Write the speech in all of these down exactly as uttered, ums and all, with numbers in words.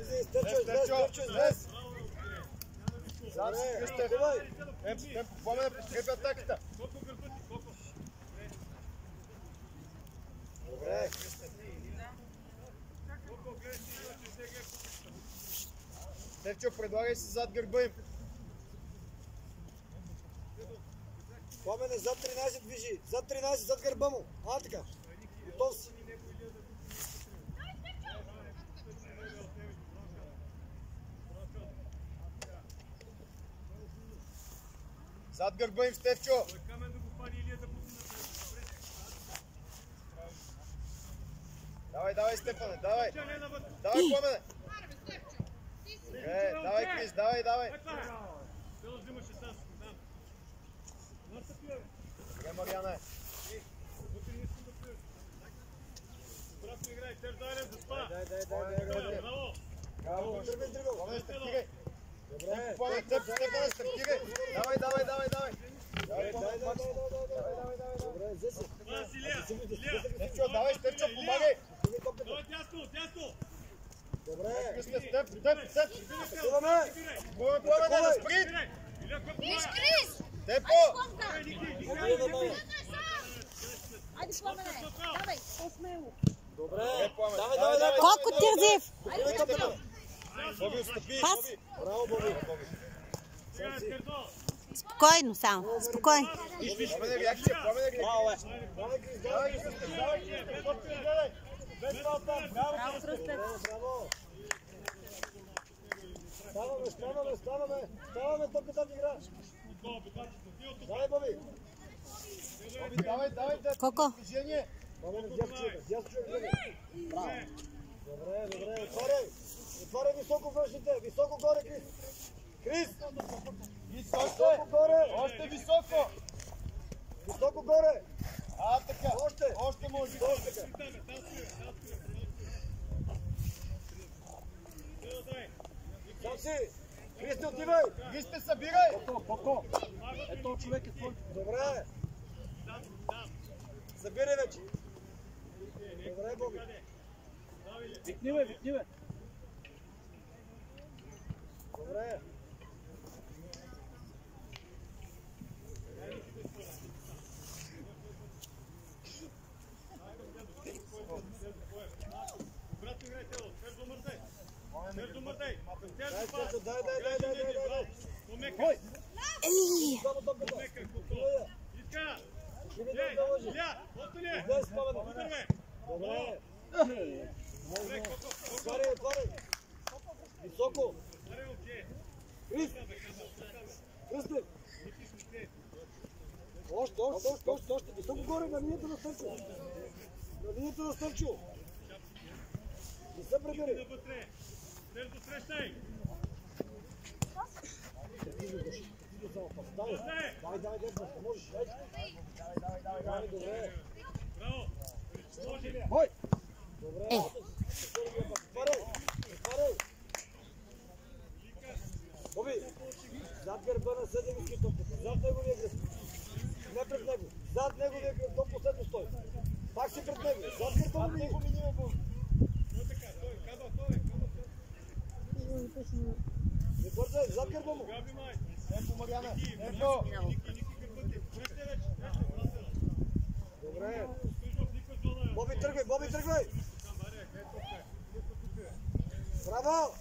Стефчо, излез, Стефчо, излез! Зад си, Христев! Темпо, темпо, Пламене, подкрепи атаката! Добре! Стефчо, предлагай си зад гърба им! Пламене, зад тринайсет движи! Зад тринайсет, зад гърба му! А, така! Готов си! Зад гърба им, Стефчо! Давай, давай, Стефане, давай! Давай, Пламене! Е, давай, Крис, давай, давай! Добре, Мариане! Дай, дай, дай, дай, дай! Браво! Тръгвай, тръгвай! Пламене, стартирай! Добре! Пламене, Стефане, стартирай! Давай, давай, давай, давай! Дай, дай, дай, дай, дай, дай! Добре, взе се! Стефчо, давай, Стефчо, помагай! Добре! Степ, степ, степ, степ! Пътуваме! Пътуваме, Пламене, на спринт! Виж, Крис! Темпо! Пътуваме! Айде, Пламене! Давай, по-смело! Добре! Пламене, Давай, давай, давай! Колко Терзиев? Покривай топката! Боби, отстъпи! Пас. Браво, Боби! Спокойно само. Спокойно. Пламене, реакция, Пламене, реакция! Браво, бе! Давай, Крис, давай! Давай, Крис, топка, гледай! Без малта, браво! Браво, браво! Ставаме, ставаме, ставаме! Ставаме, топката в игра! Давай, Боби! Боби, давай, давай, да! Колко? Движение! Боби, дяс човек, дяс човек, гледай! Браво! Добре, добре, отваряй! Отваряй високо външните! Високо горе, Крис! Крис! Високо! Високо горе! Още високо! Високо горе! А, така! Още! Още може! Още така! Сам си! Крис, не отивай! Крис, те събирай! Поко, поко! Ето човек е твой! Добре! Събирай вече! Добре, Боби! Викни ме, викни ме! Добре! Дай, Стефчо, дай, дай, дай, дай, дай, дай! Кой? Ей! Само топката! Ще ми дай да лъжи! Излез, Пламене! Добре! Отваряй, отваряй! Високо! Крис! Кръстев! Още, още, още, още, още! Високо горе на линията на Стефчо! На линията на Стефчо! Не се пребери! Давай, давай, давай, давай, можеш, дай! Давай, давай, давай, добре! Бой! Добре! Отваряй! Отваряй! Боби! Зад гърба на седемиски топката, зад неговия гръб. Не пред него, зад неговия гръб, до последно стой. Пак си пред него, зад гърба му него минива, Боби. Не бързай, зад гърба му. Темпо, Мариана! Темпо! Добре. Боби, тръгвай, Боби, тръгвай! Браво!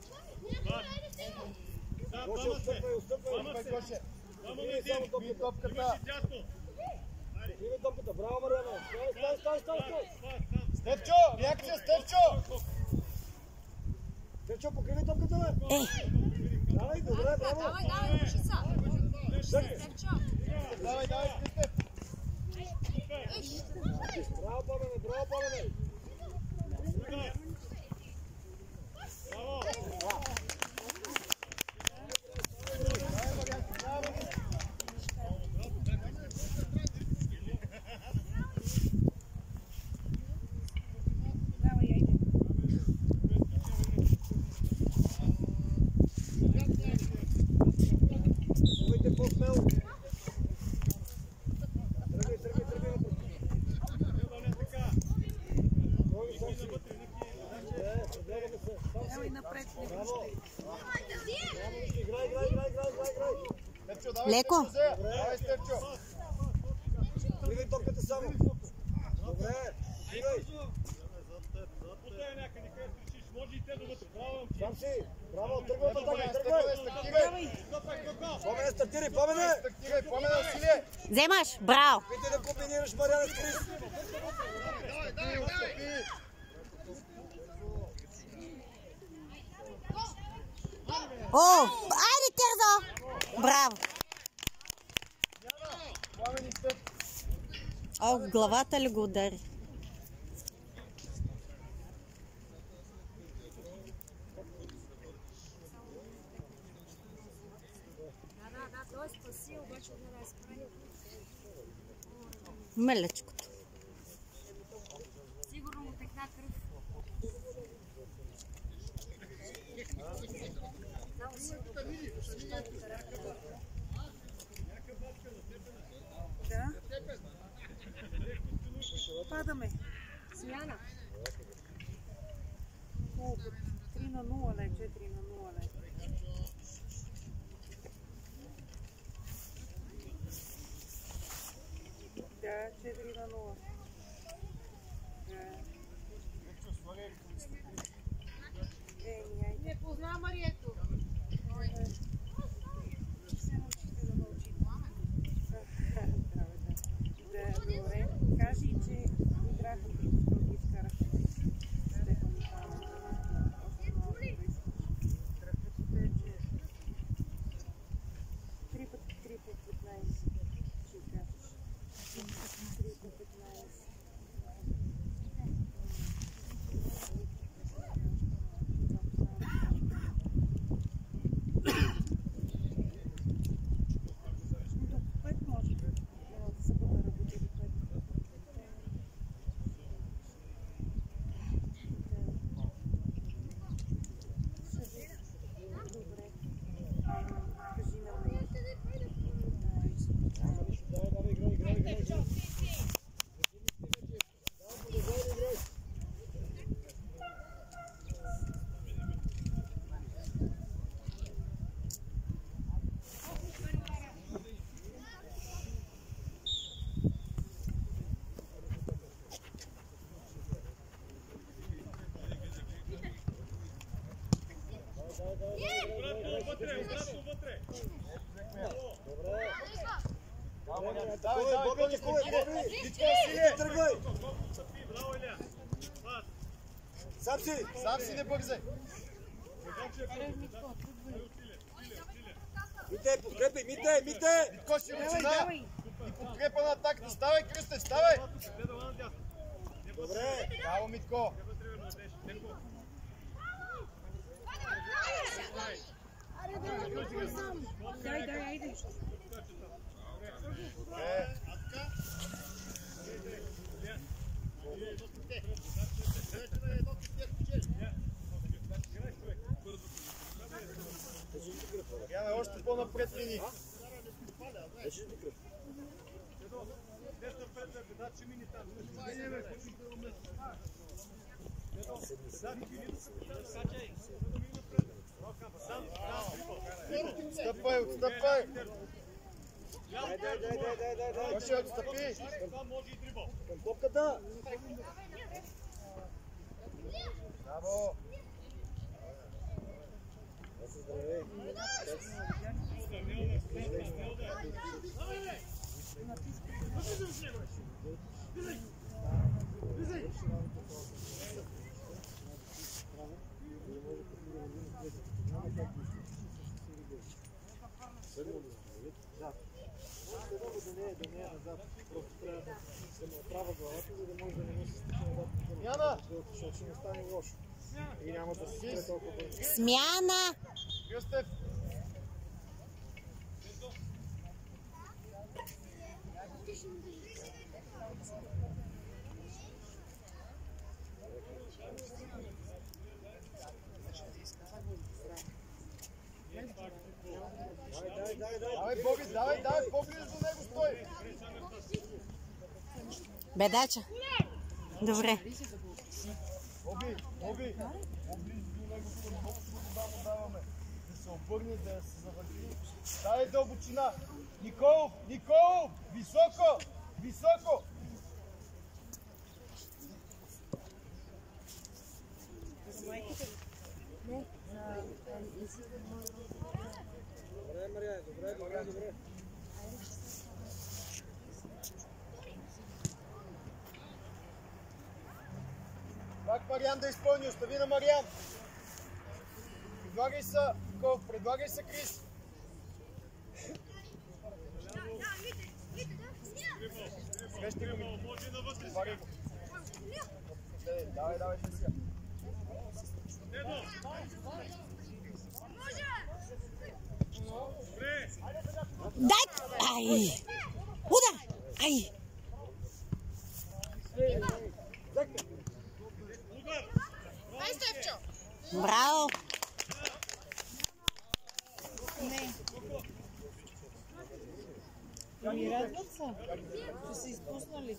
Гоше, отстъпвай, отстъпвай! Гоше! Покривай само Бий топката! топката! Покривай топката! Браво, Мариана! Стой, стой, стой, стой! Стефчо! Реакция, Стефчо! Стефчо, покривай топката, бе! Ей! Давай, добре, браво! Давай, давай, души са! Стефчо! Давай, давай, Христев! Браво, Пламене, браво, Пламене! Тръгвайте по-смело! Тръгвай, тръгвай, тръгвай! Елай напред. Браво! Играй, играй, играй, играй, играй, играй! Степчо, давай, Леко. Степчо, взе. Давай, Степчо. Двигай топката само! Добре! Двигай! Сам си! Браво! Тръгвай Ето, атака! Пламене, Тръгвай! стартирай, стартирай. Пламене, стартири! Пламене! Стартирай, Пламене, усилие. Вземаш. Браво. Опитай да комбинираш Мариана с Крис! Стъпи, отстъпи. О, айде, Терзо. Браво. Пламени, стъп. О, в главата ли го удари? Да, да, да, той спаси, обаче да разправи. Мелечкото. Сигурно му текна кръв. Да. Падаме. Смяна. Колко? три на нула, не, четири на нула, не. Да, четири на нула. Да. Е, няй. Не позна Марието. Се научите да научите. Да, добре. Кажи, че играха като ги изкараха. Стефан Михайлов. Три пъти три по петнайсет. Ще кажеш. Три по петнайсет. Пет може. Няма да се бъде работили пет. Добре. Кажи на мен. Няма нищо, давай, давай, играй, играй, играй, играй! Давай, продължай да играй! Давай, Давай, давай, Боби, Боби, атакувай, стартирай. Боби! Дичко, усилие. Тръгвай! Сам си! Сам си не бързай. Мите, подкрепай, Мите, Мите! Митко си Давай, ръчина. давай. И подкрепа на атаката. Ставай, Кръстев, ставай. Добре! Браво, Митко. Дай, дай, айде. Добре. Яна, още по-напред лини. Отстъпвай, отстъпвай. Дай, дай, дай, дай, дай, дай, дай! Още отстъпи. Към топката! Браво. Здравей! Яна. Защото ще не стане лошо. И няма да се спре толкова бързо. Смяна. Кръстев. Дай, дай, дай, дай! Давай, Боби, давай, давай, по-близо до него стой. Бедача. Добре. Боби, Боби, по-близо до него обърне да се завърти. Дай дълбочина. Николов, Николов! Високо! Високо! Добре, Мария, добре, добре, добре. Пак Мариан да изпълни, остави на Мариан. Предлагай се, Николов, предлагай се, Крис. Срещай го ми. Предлагай го. Давай, давай, ще сега. Дай! Ай! Удар! Ай! Браво! Не. Ами радват се, че са изпуснали.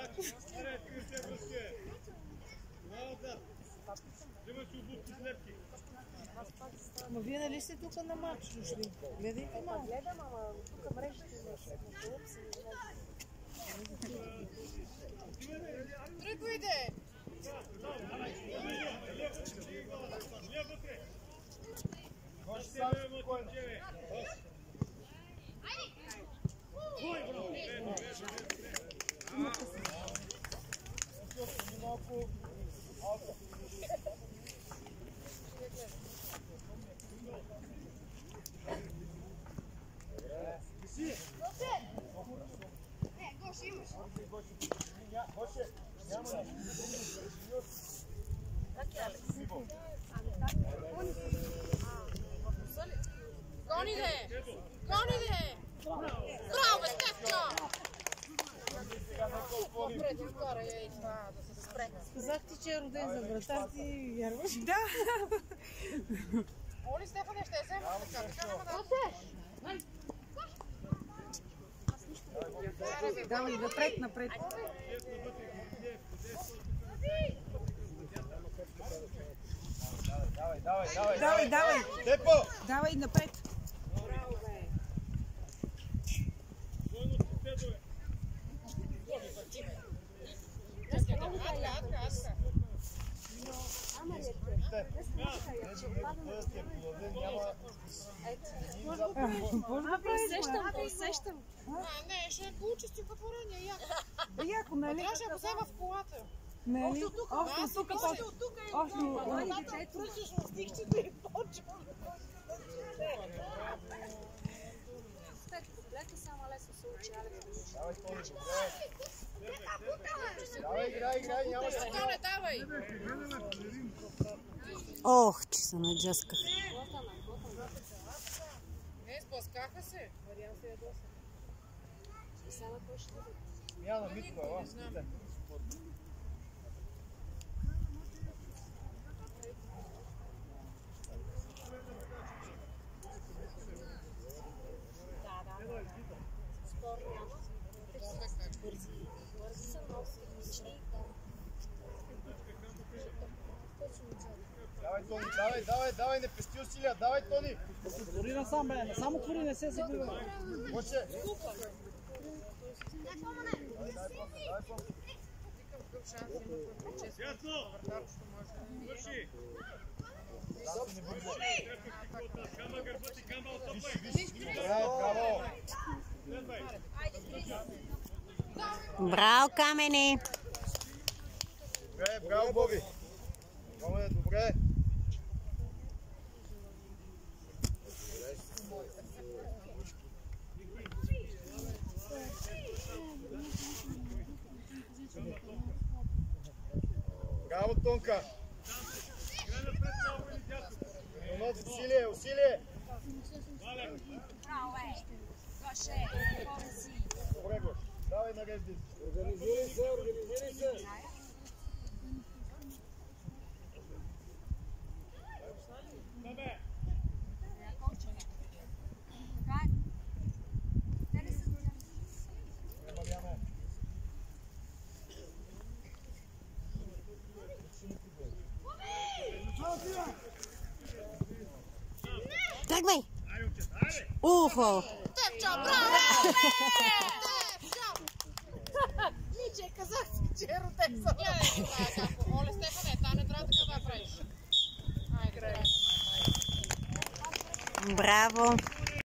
Ма вие нали сте тук на матч дошли? Гледайте малко. Гледам, ама тук мрежата не Тръгвайте! Може сам спокойно. Малко алка. Гони де! Гони де! Браво, бе, Стефчо! Казах ти, че е роден за вратар, ти вярваш? Да! Оли, Стефане, ще взема така, така няма да... Давай, напред, напред. Давай, давай, давай. Давай, давай. Депо! Давай, напред. Усещам, усещам. А, не, ще е получи вътворение, яко. Яко, нали? Трябваше да го взема в колата. Нали? Още от тук, още от тук. Още от тук. Пръчиш му стихчето и почва. След куплета само лесно се учи, Алекс. Давай, Тони, добре. Давай, играй, играй, няма да... Тоне, давай. Ох, че се наджасках. Не, сплъскаха се. Мариан се ядоса. И сега какво ще бъде? Смяна, Митко, ела, стите. Да, да. Спор няма. Бързи. Бързи са много силнични. Давай, Тони, давай, давай, давай, не пести усилия, давай, Тони. Отвори насам, бе. Насам отвори, не се забива. Може. Браво, Камени! Добре, браво, Боби. Добре, добре. Браво, Тонка. Усилие, усилие. Браво, е. Гоше, бързи. Добре, го. Давай нарежди. Организирай се, организирай се. Дай! Тръгвай! Ухо! Тепчо, браво! Тепчо! Ниче, казах си, че е роден за това. Оле, Стефане, та не трябва така да правиш. Айде, Браво!